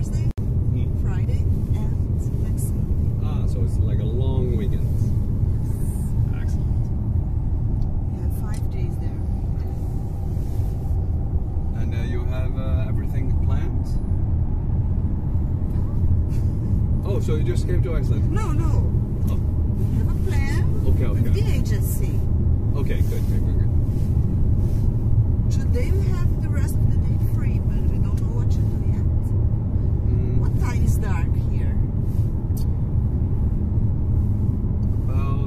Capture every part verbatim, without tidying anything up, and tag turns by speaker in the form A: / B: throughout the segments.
A: Thursday,
B: Hmm.
A: Friday, and next Sunday.
B: Ah, so it's like a long weekend. Excellent.
A: We have five days there.
B: And uh, you have uh, everything planned? Oh, so you just came to Iceland?
A: No, no.
B: Oh.
A: We have a plan
B: Okay, okay.
A: with the agency.
B: Okay, good, good, good, good.
A: Today we have the rest of the day free, but we don't know what to do yet.
B: Mm.
A: What time is dark here?
B: About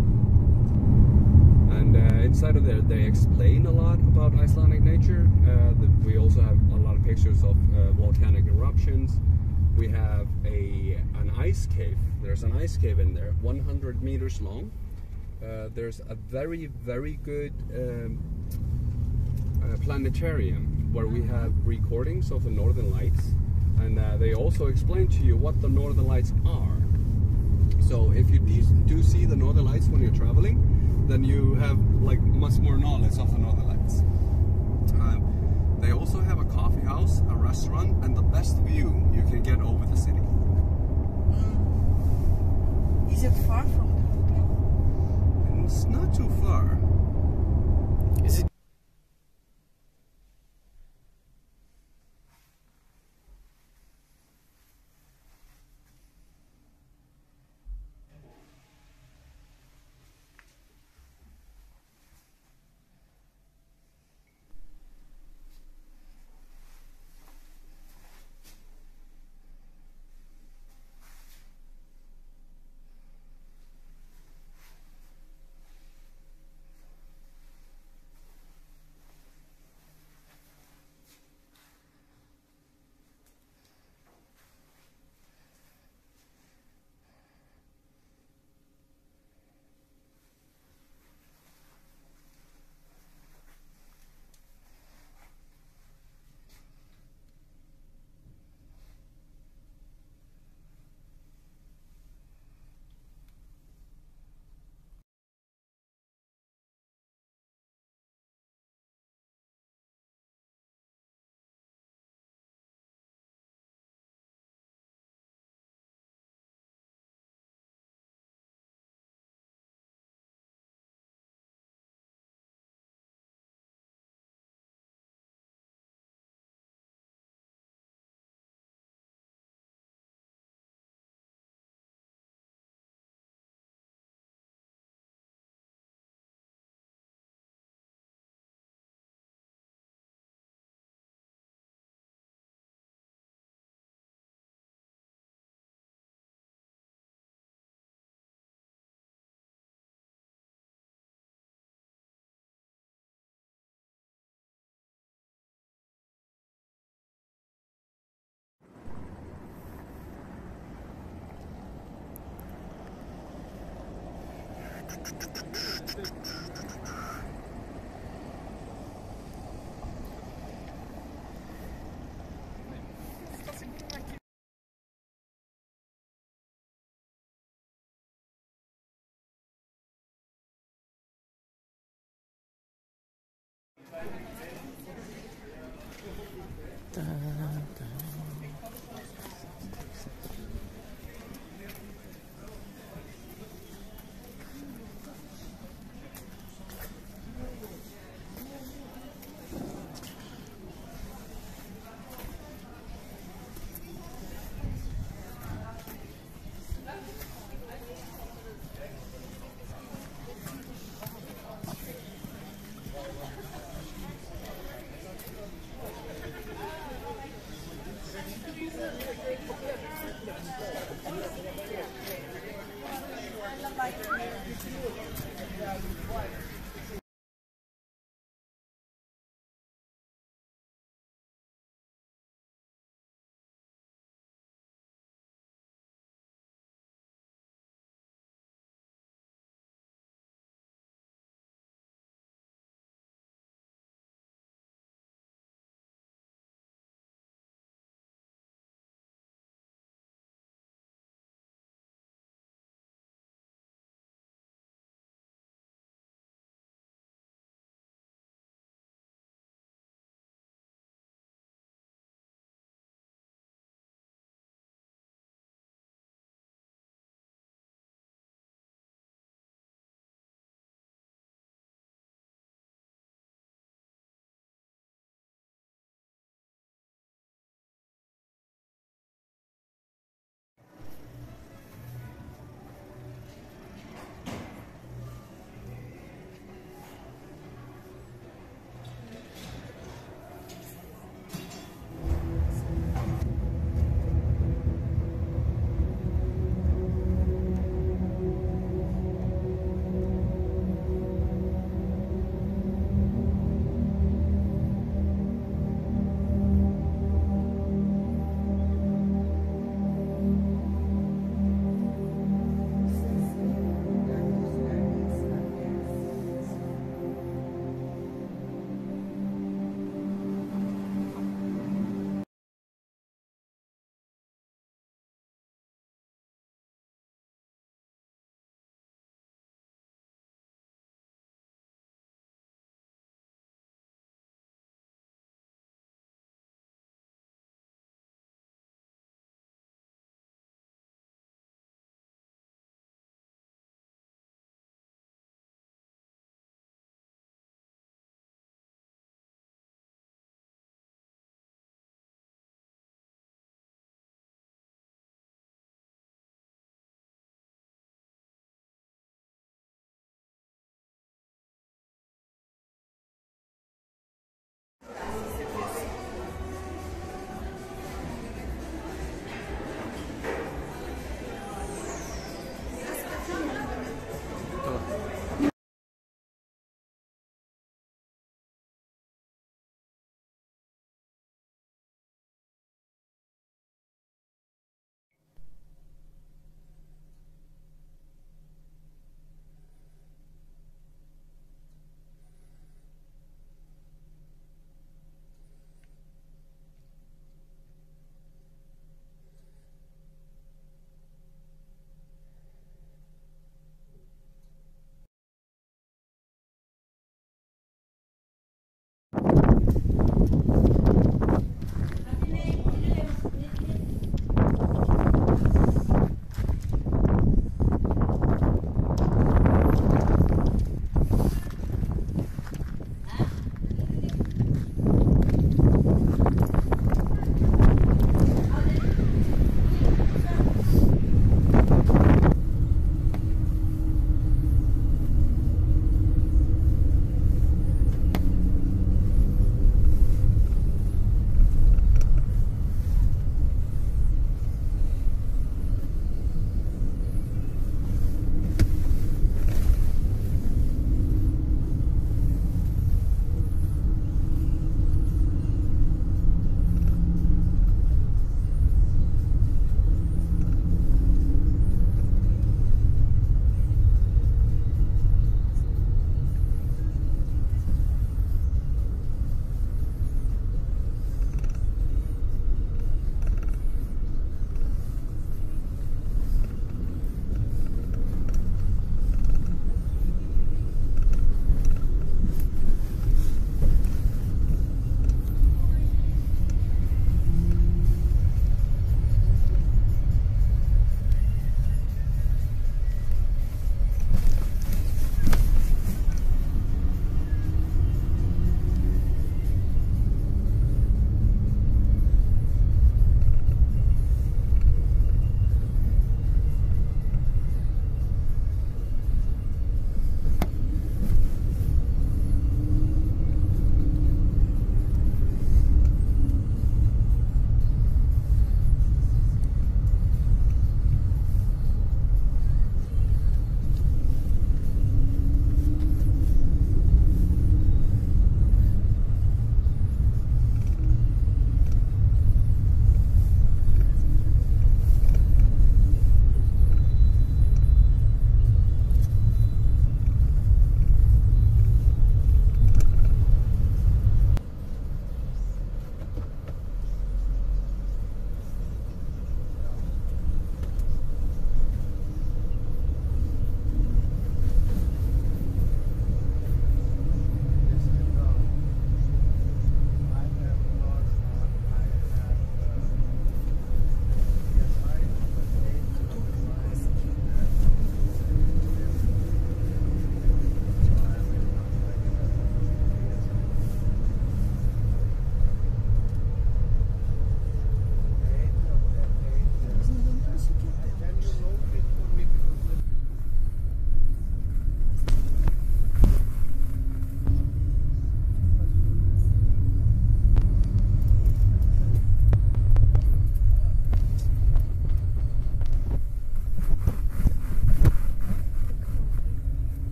B: and uh, inside of there they explain a lot about Icelandic nature. Uh, the, we also have a lot of pictures of uh, volcanic eruptions. We have a an ice cave. There's an ice cave in there, one hundred meters long. Uh, there's a very very good um, uh, planetarium where we have recordings of the Northern Lights, and uh, they also explain to you what the Northern Lights are. So if you do see the Northern Lights when you're traveling, then you have like much more knowledge of the Northern Lights. Um, they also have a coffee house, a restaurant, and the best view you can get over the city.
A: Mm. Is it far from the hotel?
B: And it's not too far. Is it?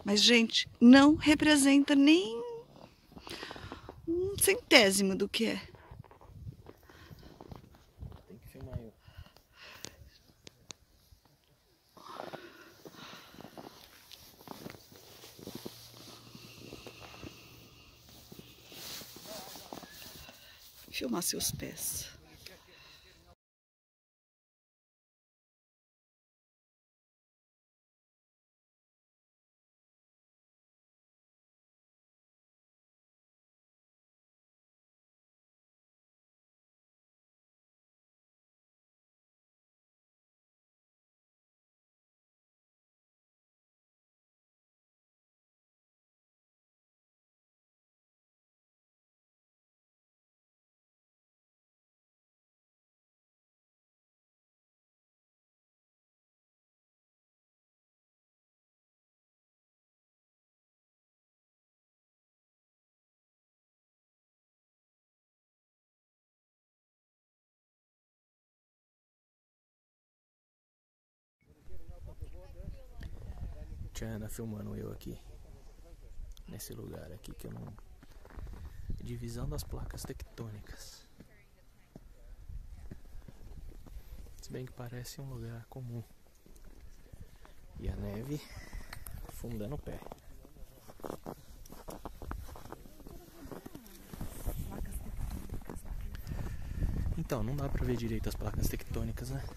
A: Mas, gente, não representa nem um centésimo do que é.
C: Tem que filmar eu.
A: Filmar seus pés.
C: Tiana filmando eu aqui. Nesse lugar aqui que eu não... Divisão das placas tectônicas. Se bem que parece um lugar comum. E a neve afundando o pé. Então, não dá pra ver direito as placas tectônicas, né?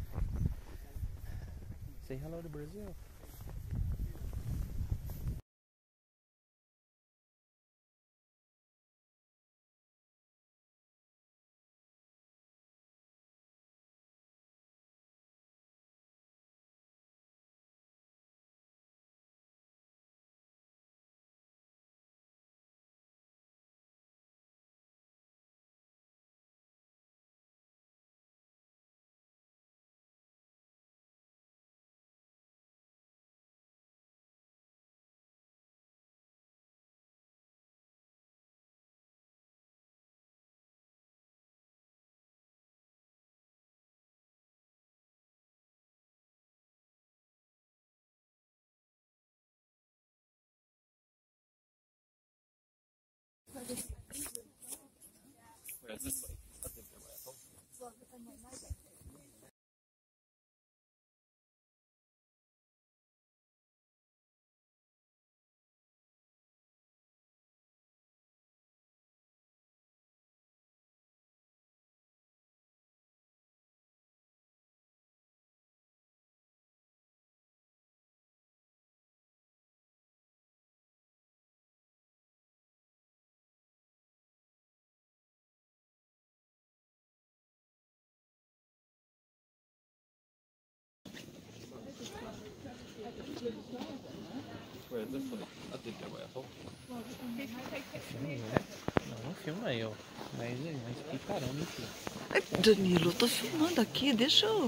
C: Say hello to Brazil. Não, não filma eu. Mas, mas picarão, enfim.
A: Ai, Danilo, eu tô filmando aqui, deixa eu...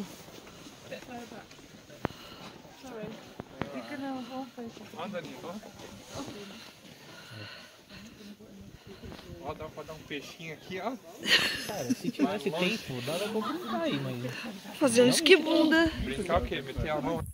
D: Ó, dá pra dar um peixinho aqui, ó.
C: Cara, se tivesse tempo, dava pra brincar aí, mas...
A: Fazer um esquibunda.
D: Brincar o quê? Meter a mão.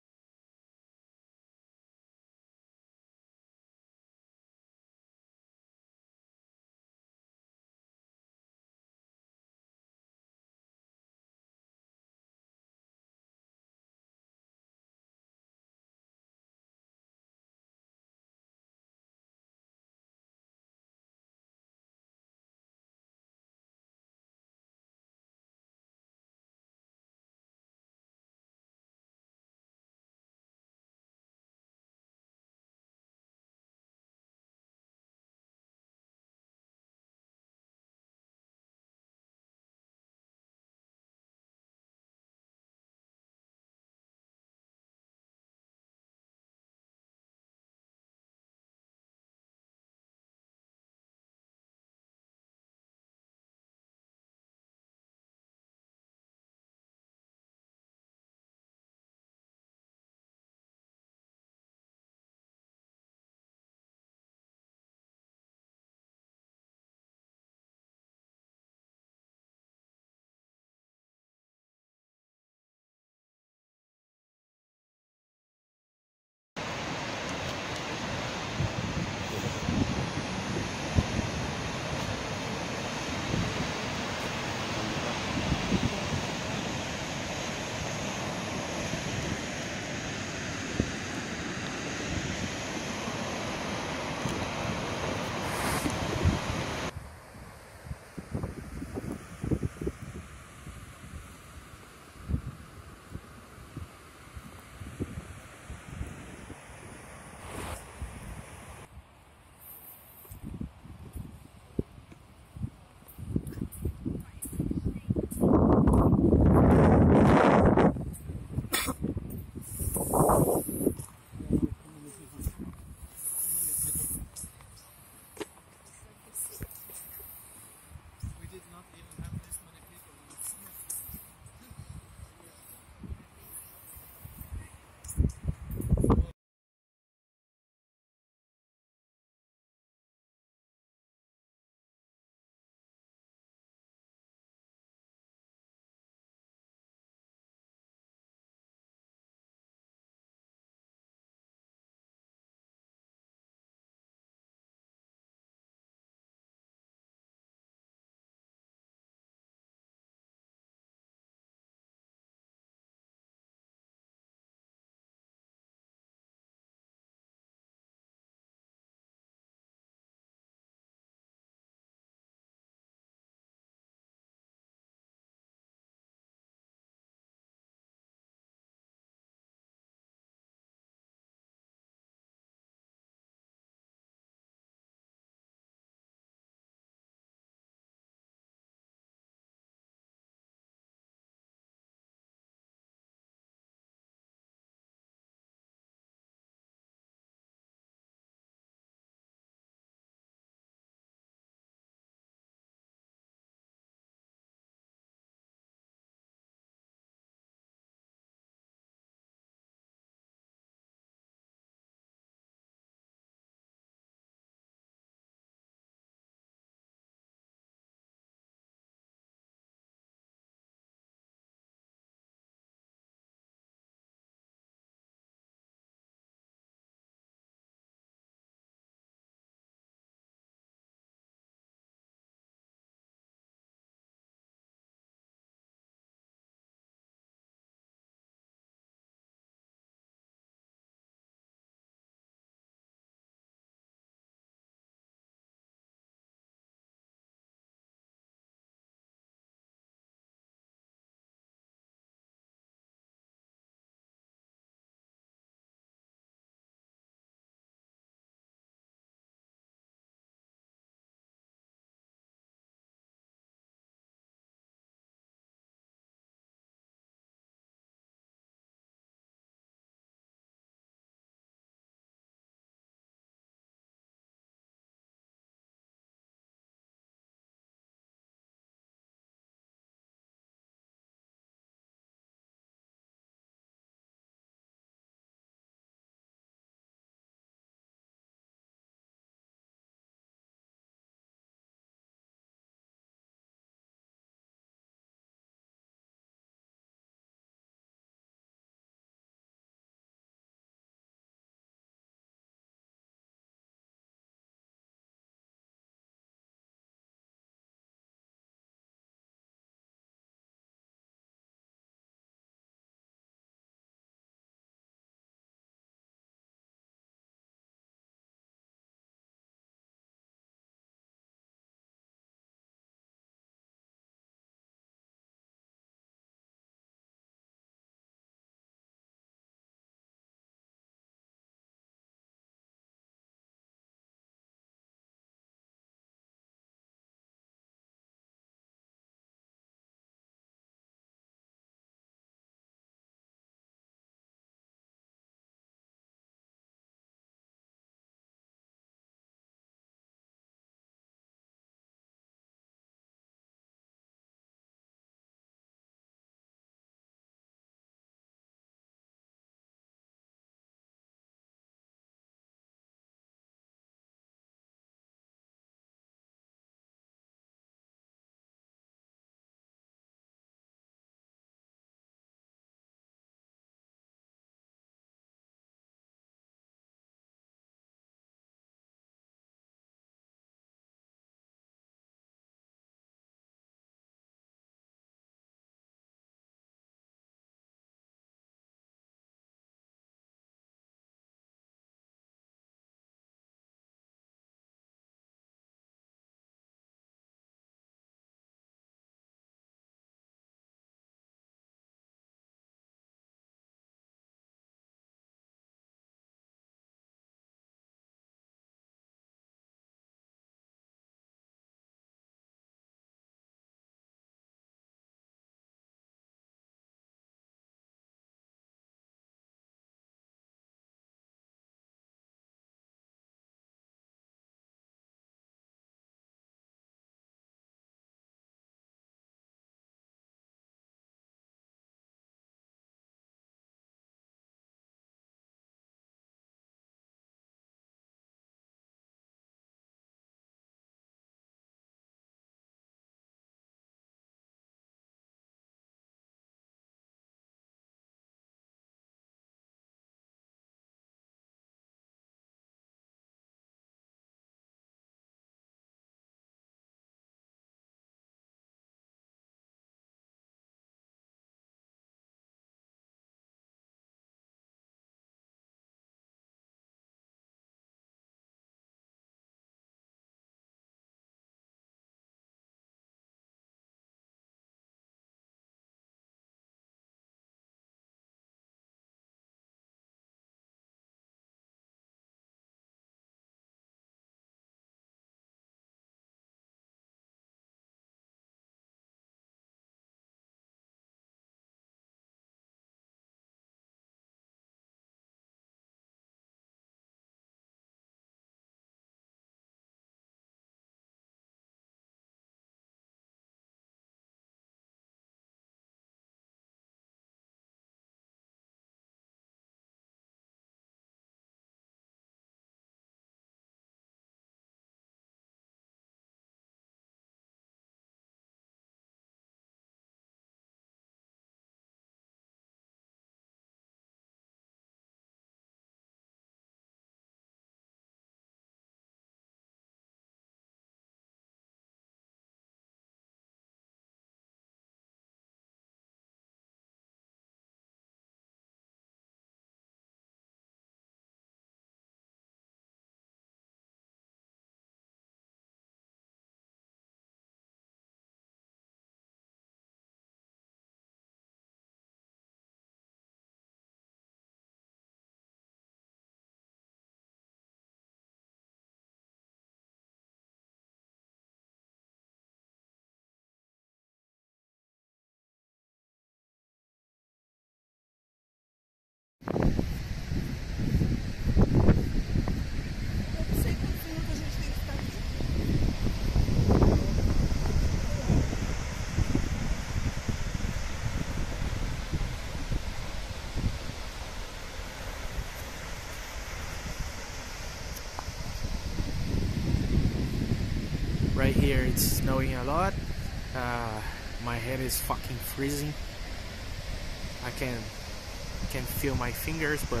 C: right here it's snowing a lot. Uh, my head is fucking freezing. I can can feel my fingers, but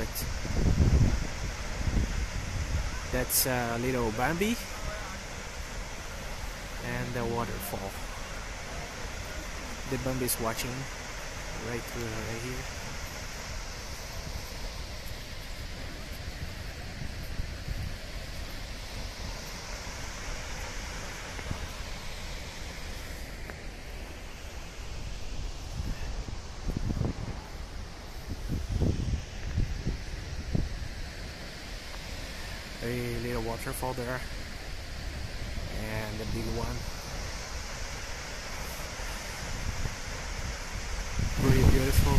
C: that's a uh, little Bambi and the waterfall. The Bambi is watching right through right here. A little waterfall there and a big one. Pretty beautiful.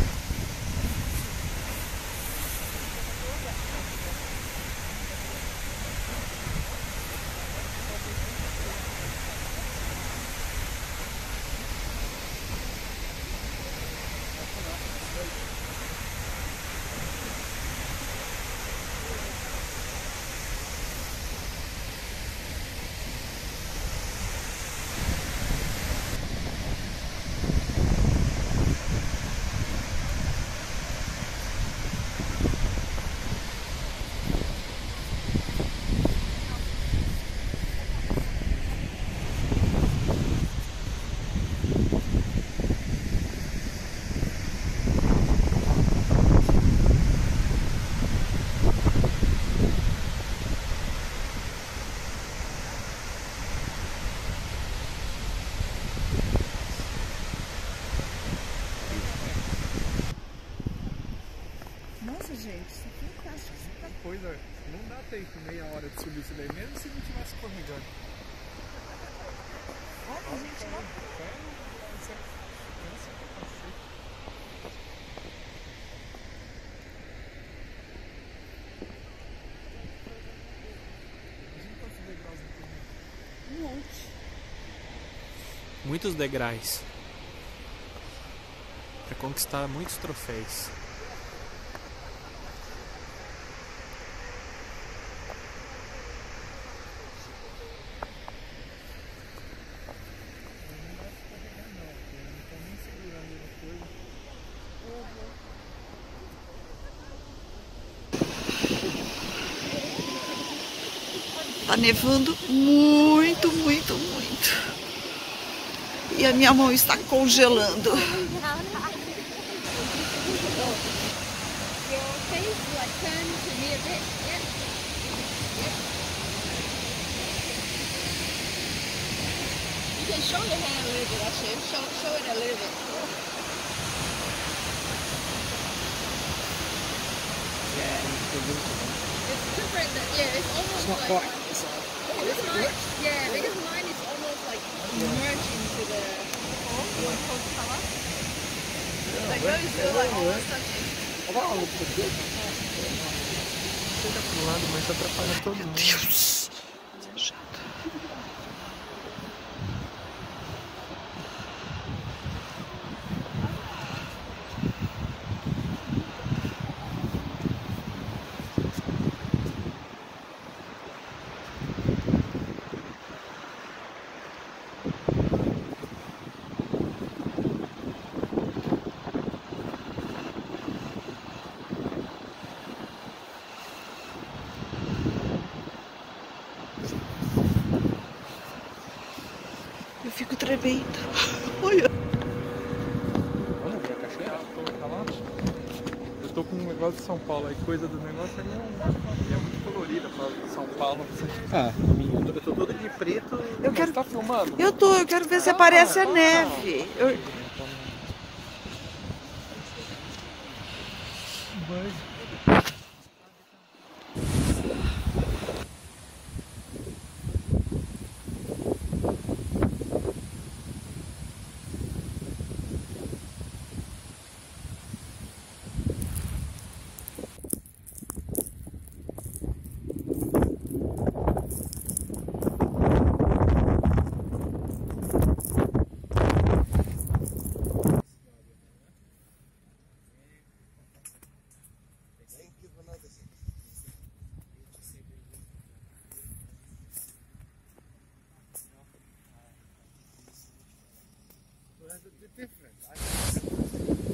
A: Nossa, gente, isso é fantástico.
D: Coisa, não dá tempo, meia hora de subir isso daí, mesmo se não tivesse escorregando.
A: Olha, gente, lá. Um monte.
C: Muitos degraus para conquistar muitos troféus.
A: Tá nevando muito, muito, muito. E a minha mão está congelando.
E: Show your hand a little bit, actually. Show, show it a little bit.
C: Yeah,
E: It's different. Yeah, it's almost
C: it's not
E: like.
C: quite.
E: This mine, yeah, because mine is almost like merged into the one coat color. Like yours is still like almost touching.
C: Chega pro lado, mas atrapalha todo mundo.
A: Deus! Eu fico tremendo. Olha.
D: Vamos ver a cachoeira? Tá lá? Eu tô com um negócio de São Paulo aí, coisa do negócio aí é, é muito colorida pra São Paulo.
C: Ah,
D: Eu tô todo de preto.
A: Eu quero-
D: Você tá filmando?
A: Eu tô, eu quero ver se aparece a neve. Eu-
F: the, the difference. I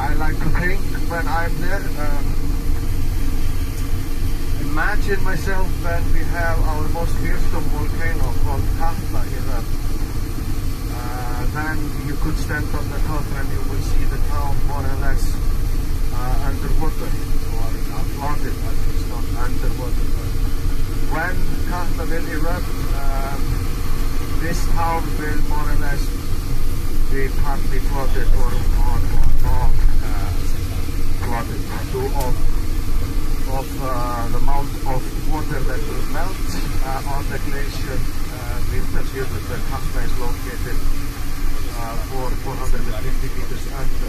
F: I like to think when I'm there, um, imagine myself when we have our most fearsome volcano called Katla here. Uh, then you could stand on the top and you will see the town more or less uh, underwater, or uh, flooded, at least not underwater. But when Katla will erupt, um, this town will more or less be partly flooded or, or, or not uh, flooded due of, of uh, the amount of water that will melt uh, on the glacier uh, with the field where Katla is located uh, for four hundred fifty meters under.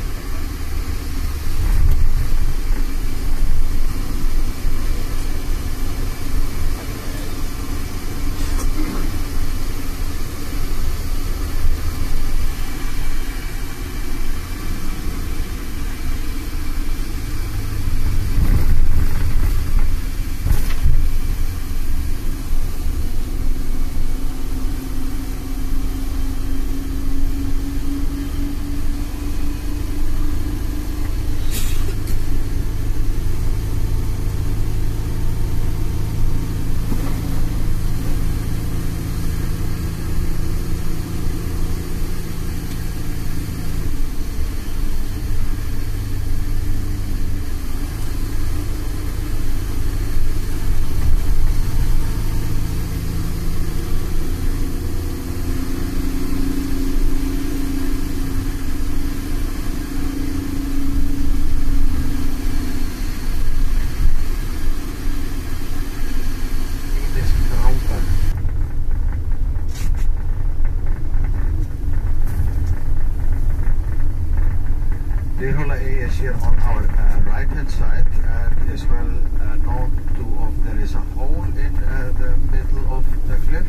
F: Is here on our uh, right hand side and is well uh, known to of there is a hole in uh, the middle of the cliff.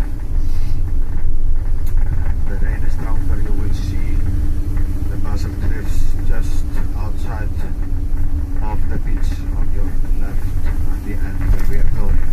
F: And the rain is stronger, you will see the basalt cliffs just outside of the beach on your left at the end where we are going.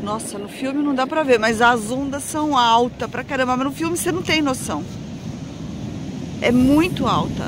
A: Nossa, no filme não dá pra ver, mas as ondas são altas pra caramba. Mas no filme você não tem noção. É muito alta.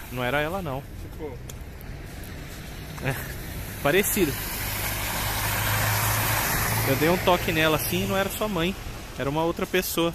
C: Não era ela não.
D: Tipo...
C: É, parecido. Eu dei um toque nela assim e não era sua mãe. Era uma outra pessoa.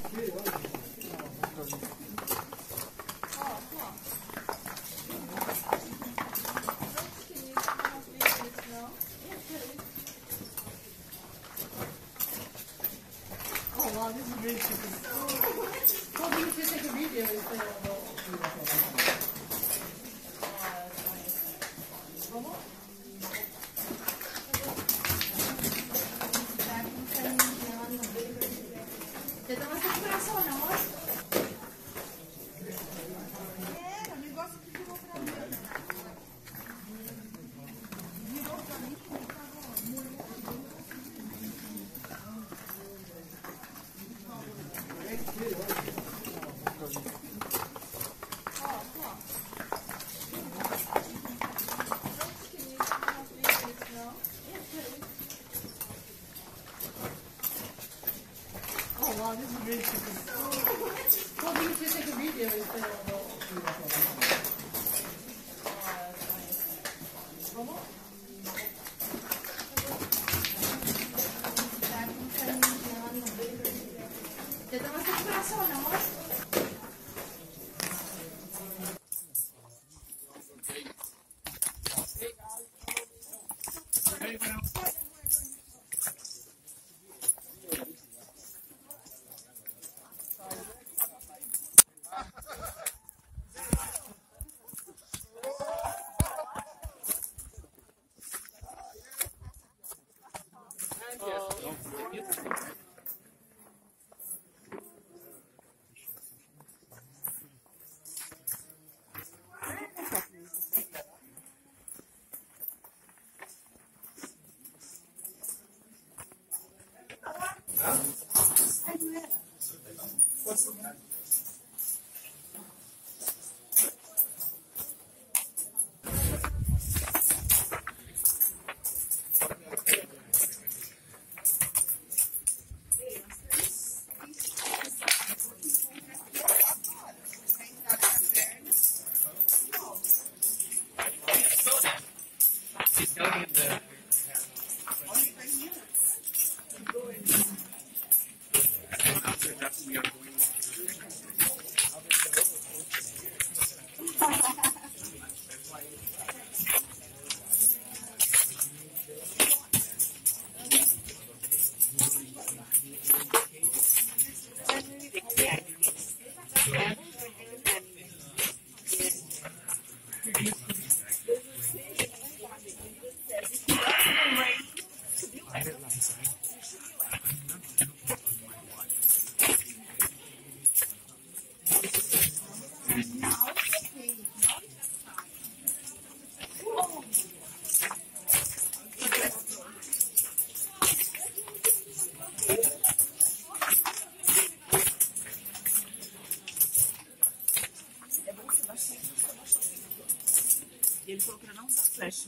A: Ele falou que não dá flash.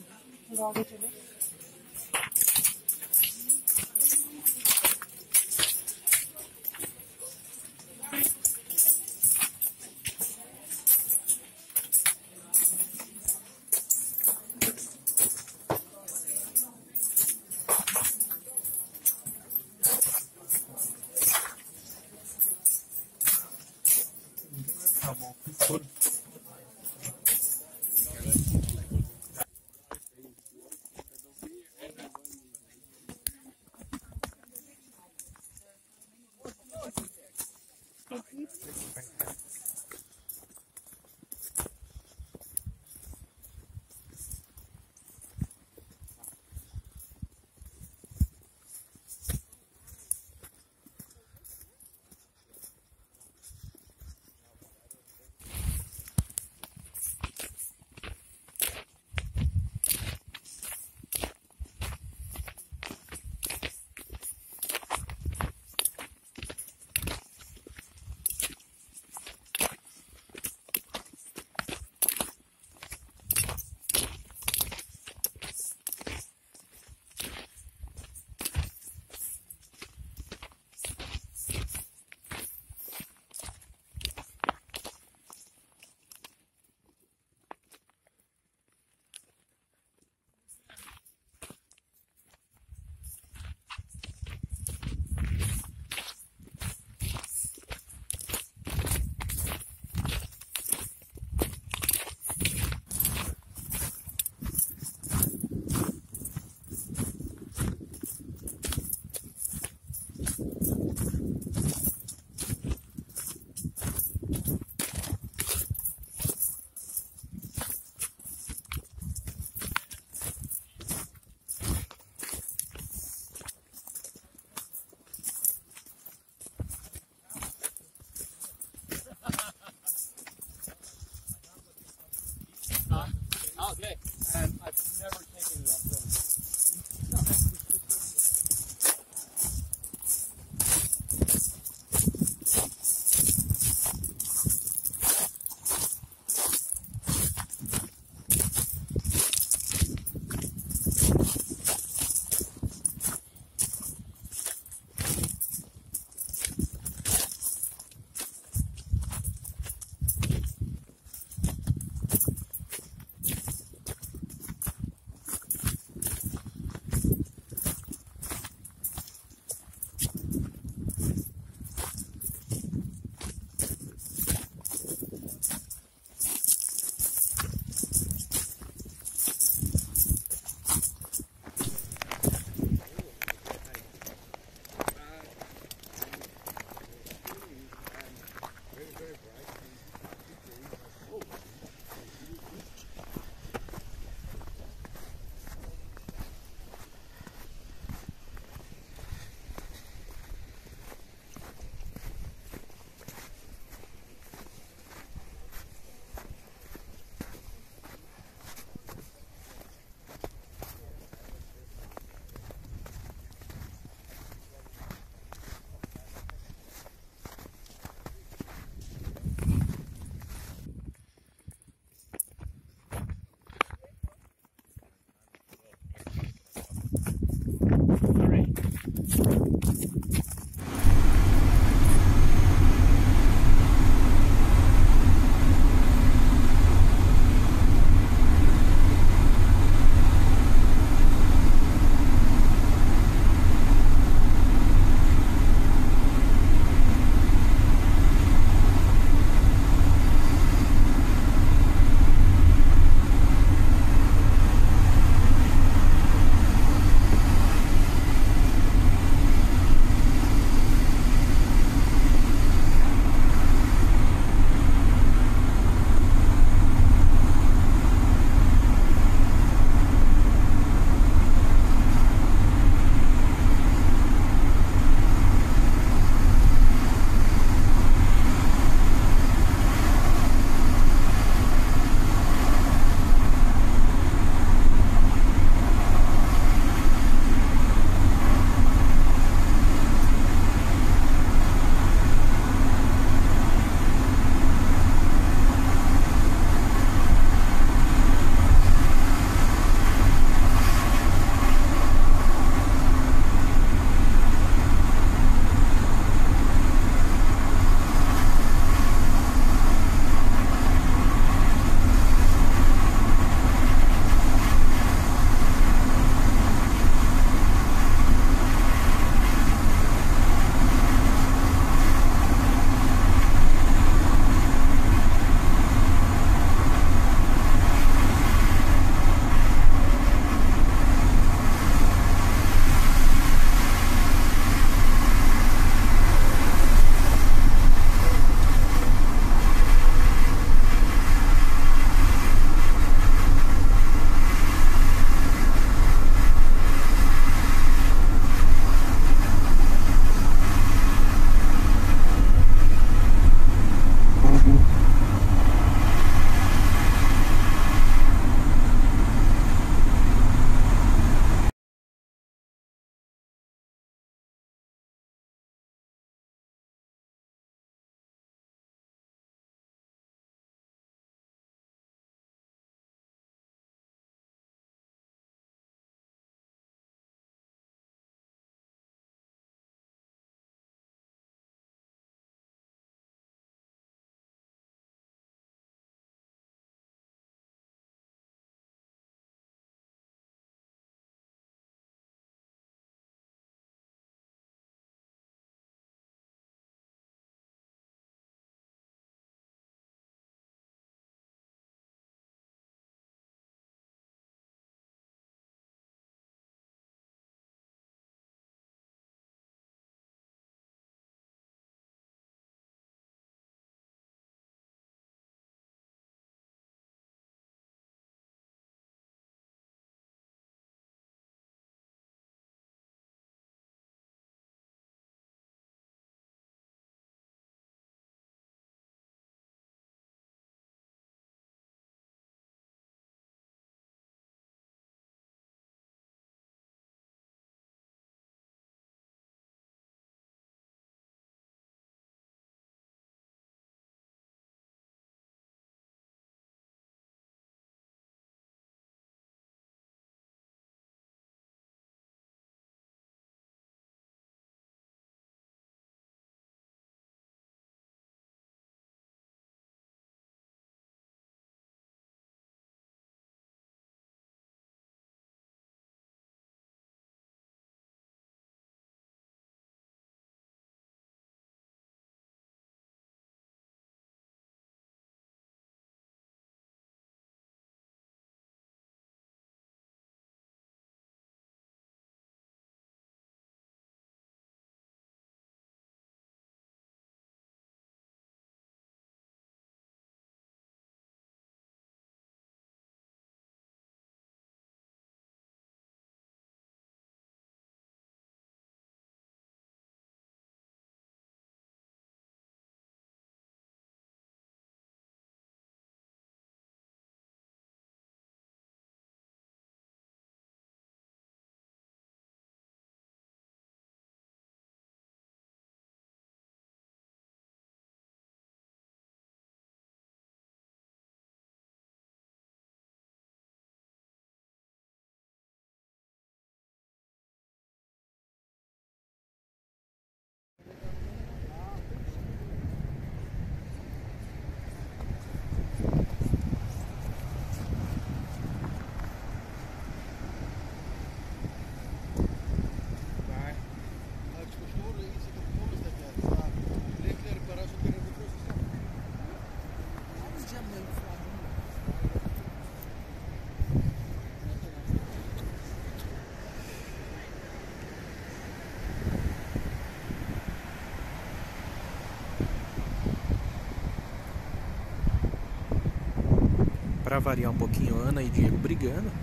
C: pra variar um pouquinho, Ana e Diego brigando.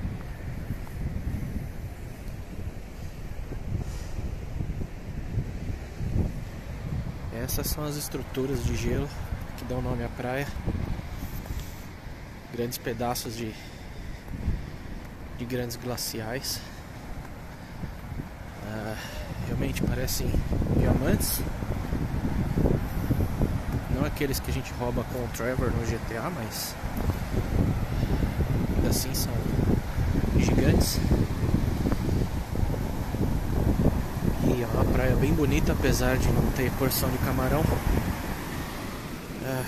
C: Essas são as estruturas de gelo que dão nome à praia. Grandes pedaços de, de grandes glaciais. Ah, realmente parecem diamantes. Não aqueles que a gente rouba com o Trevor no G T A, mas ainda assim são gigantes. E é uma praia bem bonita, apesar de não ter porção de camarão. Ah.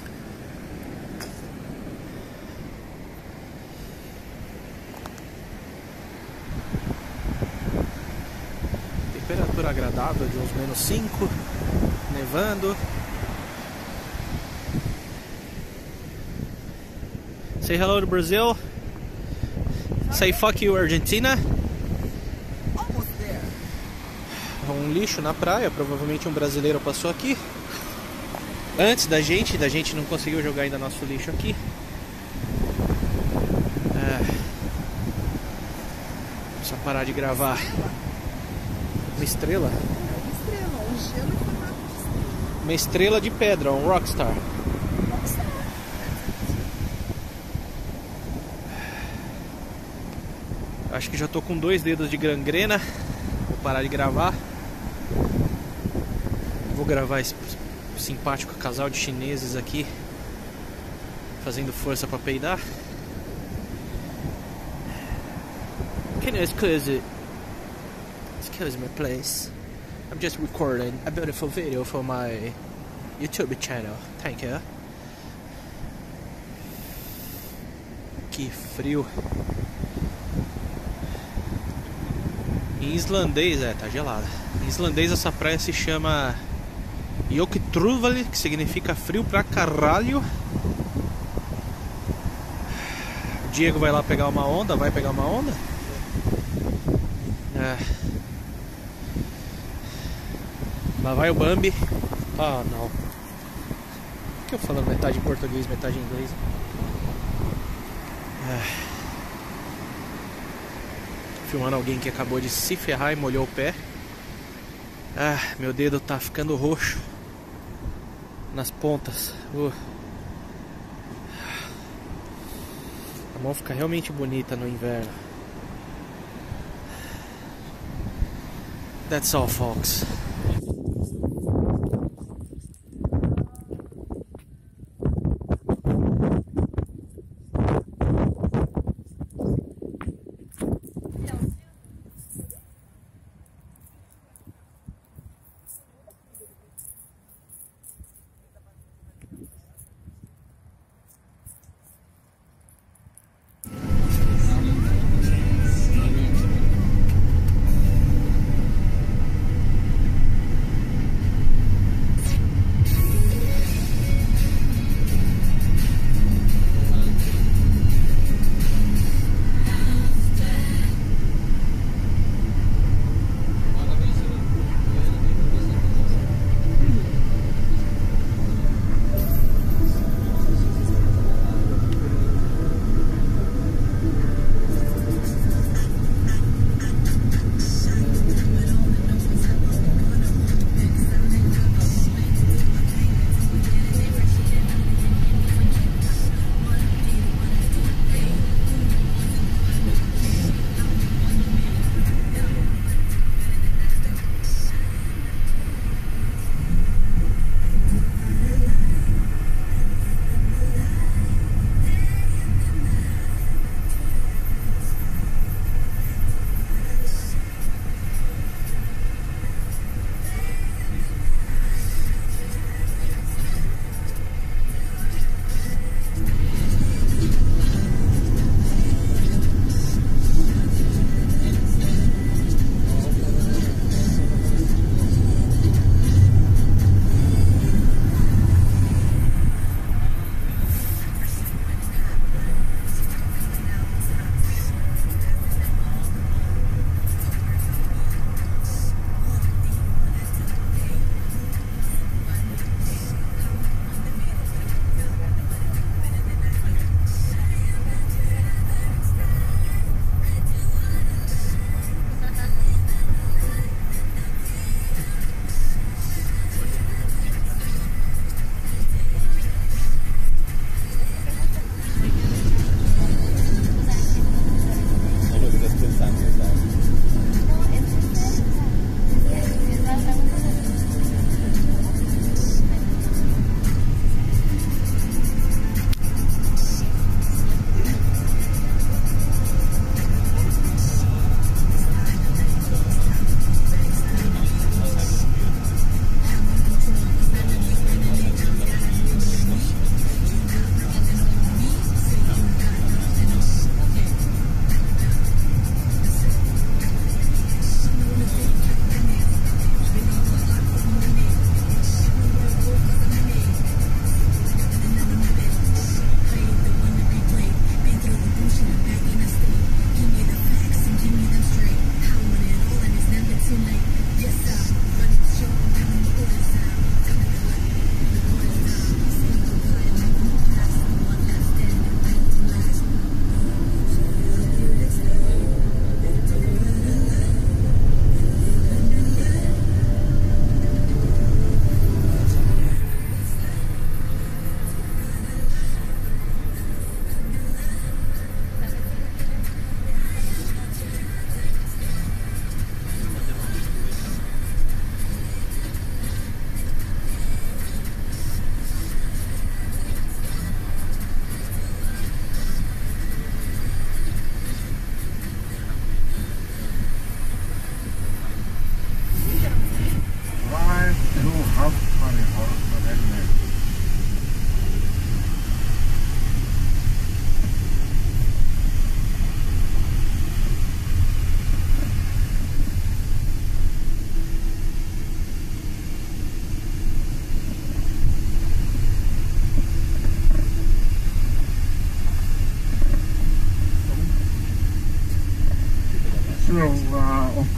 C: Temperatura agradável de uns menos cinco, nevando. Say hello to Brazil. Say fuck you, Argentina. Um lixo na praia, provavelmente um brasileiro passou aqui antes da gente, da gente não conseguiu jogar ainda nosso lixo aqui. É. Só parar de gravar. Uma estrela?
A: Uma estrela, um gelo em formato de estrela.
C: Uma estrela de pedra, um rockstar. Acho que já tô com dois dedos de gangrena. Vou parar de gravar. Vou gravar esse simpático casal de chineses aqui fazendo força pra peidar. Can you excuse excuse me please? I'm just recording a beautiful video for my YouTube channel. Thank you. Que frio. Em islandês, é, tá gelada. Em islandês essa praia se chama Joktruvali, que significa frio pra caralho. O Diego vai lá pegar uma onda, vai pegar uma onda? É. Lá vai o Bambi. Ah, não. Por que eu falando metade em português, metade em inglês? É. Filmando alguém que acabou de se ferrar e molhou o pé. Ah, meu dedo tá ficando roxo nas pontas. uh. A mão fica realmente bonita no inverno. That's all, folks.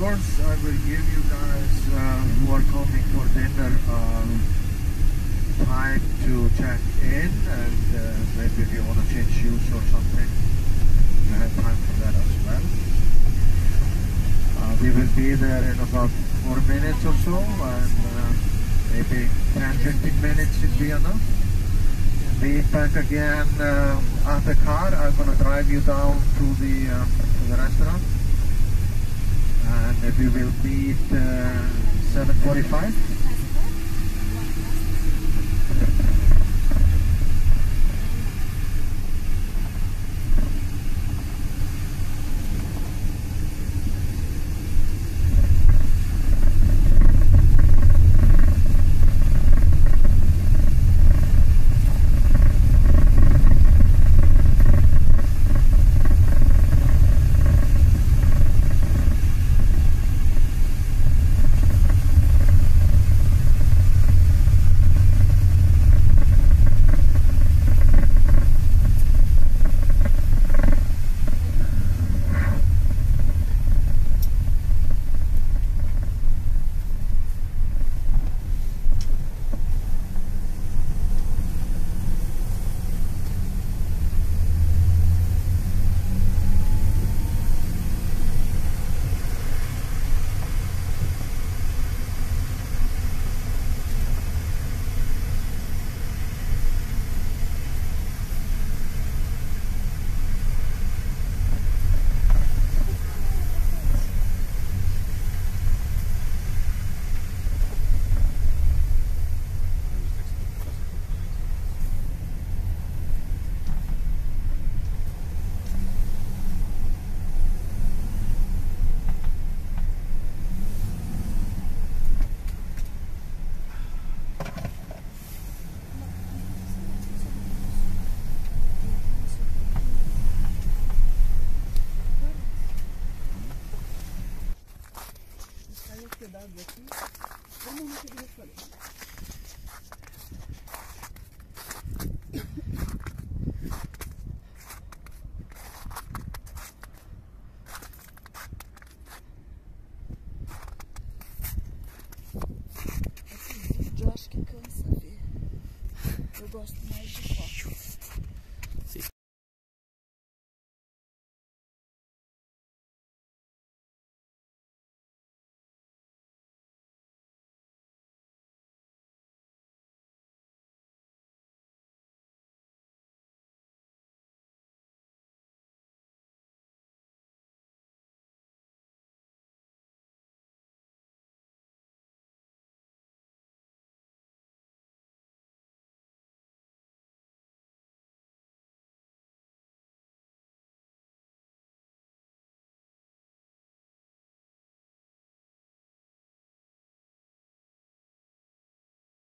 F: course, I will give you guys uh, who are coming for dinner um, time to check in, and uh, maybe if you want to change shoes or something, you have time for that as well. Uh, we will be there in about four minutes or so, and uh, maybe ten to fifteen minutes should be enough. Be back again uh, at the car. I'm gonna drive you down to the uh, to the restaurant, and we will meet uh, seven forty-five.
A: Eu acho que cansa ver. Eu gosto mais de